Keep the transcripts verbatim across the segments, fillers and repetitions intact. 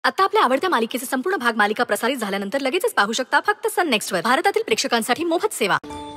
आता आपल्या आवडत्या मालिकेचे संपूर्ण भाग मालिका प्रसारित झाल्यानंतर लगेचच पाहू शकता फक्त सन नेक्स्ट वर. भारतातील प्रेक्षकांसाठी मोफत सेवा.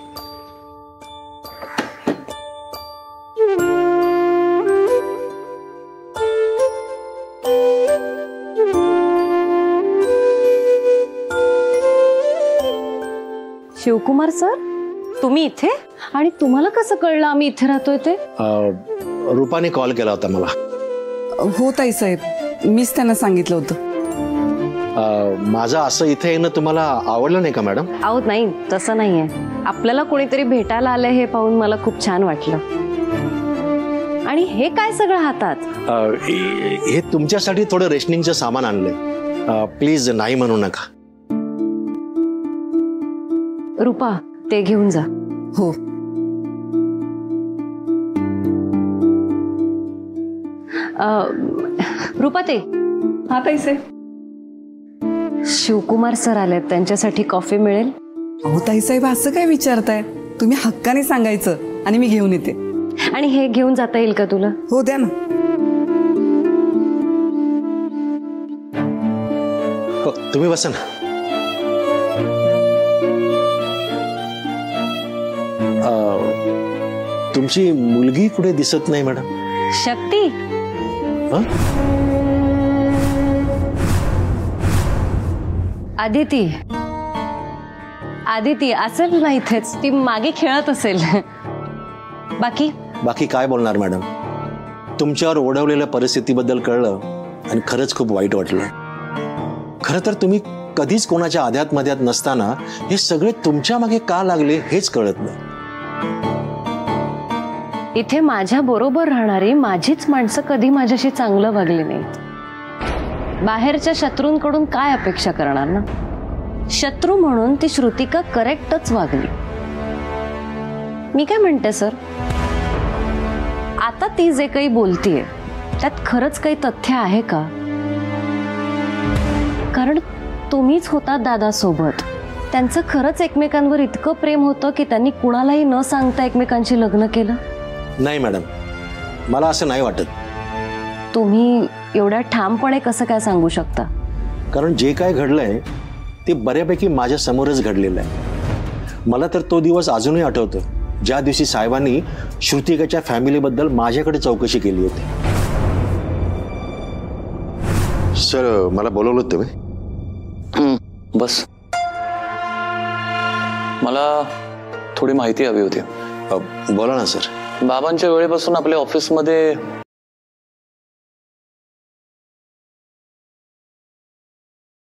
शिवकुमार सर, तुम्ही इथे? आणि तुम्हाला कसं कळलं आम्ही इथे राहतोय ते? रूपाने कॉल केला होता मला. हो ताई साहेब, मीच त्यांना सांगितलं होतं. माझं असं इथे येणं तुम्हाला आवडलं नाही का मॅडम? अहो नाही, तसं नाहीये. आपल्याला कोणीतरी भेटायला आलंय हे पाहून मला खूप छान वाटलं. आणि हे काय सगळं हातात? हे तुमच्यासाठी थोडं रेशनिंगचं सामान आणलंय. प्लीज नाही म्हणू नका. रूपा, ते घेऊन जा. हो. रूपा, ते हा ताई साहेब. शिवकुमार सर आलेत, त्यांच्यासाठी कॉफी मिळेल? हो ताई साहेब, असं काय विचारताय? तुम्ही हक्काने सांगायचं आणि मी घेऊन येते. आणि हे घेऊन जाता येईल का तुला? हो, द्या ना. हो, तुम्ही बसा ना. तुमची मुलगी कुठे दिसत नाही मॅडम? शक्ती? आदिती. आदिती असेल ना इथेच, ती मागे खेळत असेल. बाकी बाकी काय बोलणार मॅडम? तुमच्यावर ओढवलेल्या परिस्थितीबद्दल कळलं आणि खरंच खूप वाईट वाटलं. खरं तर तुम्ही कधीच कोणाच्या आध्यात मध्यात नसताना हे सगळे तुमच्या मागे का लागले हेच कळत नाही. इथे माझ्या बरोबर राहणारी माझीच माणसं कधी माझ्याशी चांगलं वागली नाहीत. बाहेरच्या शत्रूंकडून काय अपेक्षा करणार ना? शत्रू म्हणून ती श्रुतिका करेक्टच वागली. मी काय म्हणते सर, आता ती जे काही बोलतीये त्यात खरंच काही तथ्य आहे का? कारण तुम्हीच होता दादा सोबत. त्यांचं खरंच एकमेकांवर इतकं प्रेम होतं की त्यांनी कुणालाही न सांगता एकमेकांशी लग्न केलं? नाही मॅडम, मला असं नाही वाटत. तुम्ही एवढ्या ठामपणे कसं काय सांगू शकता? कारण जे काय घडलंय ते बऱ्यापैकी माझ्या समोरच घडलेलं आहे. मला तर तो दिवस अजूनही आठवतो, ज्या दिवशी साहेबांनी श्रुतिकाच्या फॅमिलीबद्दल माझ्याकडे चौकशी केली होती. सर, मला बोलवलं तुम्ही? बस, मला थोडी माहिती हवी होती. बोला ना सर. बाबांच्या वेळेपासून आपल्या ऑफिसमध्ये